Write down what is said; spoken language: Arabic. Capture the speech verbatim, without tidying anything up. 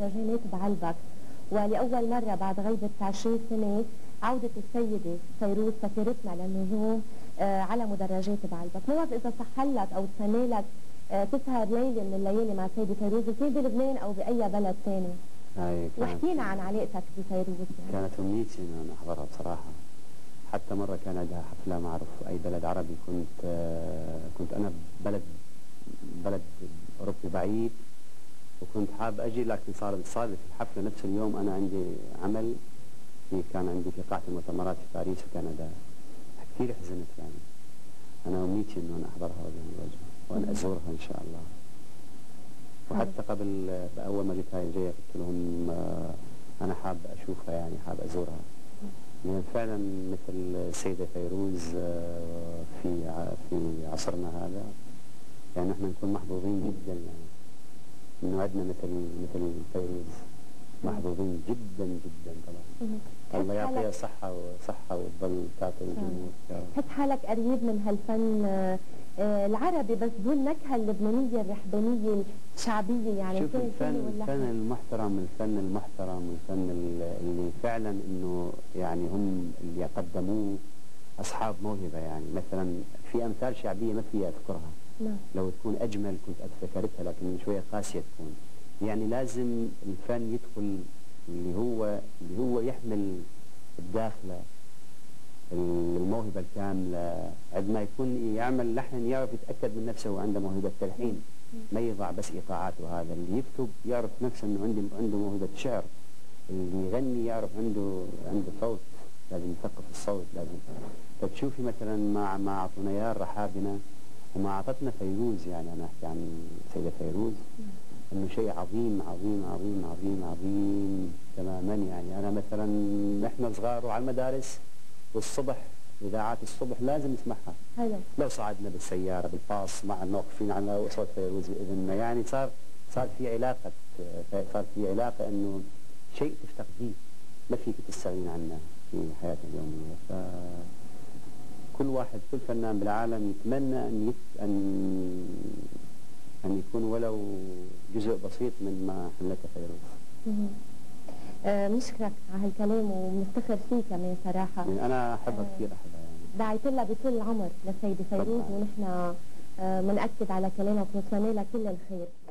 مهرجانات بعلبك، ولأول مرة بعد غيبة عشرين سنة عودة السيدة فيروز سفيرتنا للنجوم آه على مدرجات بعلبك. ما بعرف إذا صحلك أو تسنالك آه تسهر ليلة من الليالي مع السيدة فيروز، كان بلبنان أو بأي بلد ثاني؟ واحكينا عن علاقتك بفيروز. يعني كانت أمنيتي إن أنا أحضرها بصراحة. حتى مرة كان عندها حفلة ما أعرف أي بلد عربي، كنت آه كنت أنا بلد بلد أوروبي بعيد وكنت حاب أجي، لكن صار صار في الحفلة نفس اليوم أنا عندي عمل في كان عندي في قاعة المؤتمرات في باريس وكندا. كثير حزنت يعني. أنا أمنيتي إنه أنا أحضرها وجها لوجه وأنا أزورها إن شاء الله. وحتى قبل أول ما جيت هاي جاية قلت لهم آه أنا حاب أشوفها، يعني حاب أزورها. يعني فعلا مثل السيدة فيروز آه في في عصرنا هذا، يعني نحن نكون محظوظين جدا، يعني إنه عندنا مثل مثل فيروز. محظوظين جدا جدا طبعا. الله يعطيها صحة وصحة وتضل تعطي الجمهور. تحس حالك قريب من هالفن آه العربي بس ذو النكهة اللبنانية الرحبانية الشعبية، يعني شوف الفن الفن المحترم، الفن المحترم، الفن اللي فعلا انه يعني هم اللي قدموه اصحاب موهبة. يعني مثلا في امثال شعبية ما في اذكرها. نعم. لو تكون اجمل كنت ذكرتها، لكن شوية قاسية تكون. يعني لازم الفن يدخل اللي هو اللي هو يحمل الداخله الموهبه الكامله. عندما يكون يعمل لحن يعرف يتاكد من نفسه وعنده موهبه تلحين، ما يضع بس ايقاعات. وهذا اللي يكتب يعرف نفسه انه عنده عنده موهبه شعر. اللي يغني يعرف عنده عنده صوت، لازم يثقف الصوت. لازم فتشوفي مثلا مع مع ثنيار رحابنا وما اعطتنا فيروز. يعني انا احكي عن سيده فيروز انه شيء عظيم عظيم عظيم عظيم عظيم تماما. يعني انا مثلا احنا صغار وعلى المدارس والصبح اذاعات الصبح لازم نسمعها. حلو. لو صعدنا بالسياره بالباص مع واقفين على صوت فيروز باذننا، يعني صار صار في علاقه صار في علاقه انه شيء تفتقديه ما فيك تستغنين عنه في حياتنا اليوميه. ف كل واحد كل فنان بالعالم يتمنى ان يت... ان أن يكون ولو جزء بسيط من ما حملته فيروز. أه بنشكرك على هالكلام وبنفتخر فيه كمان صراحة. يعني أنا أحبها أه كثير أحبها. يعني دعيت لها بطول العمر للسيدة فيروز، ونحن بنأكد أه على كلامك ونتمنى لها كل الخير.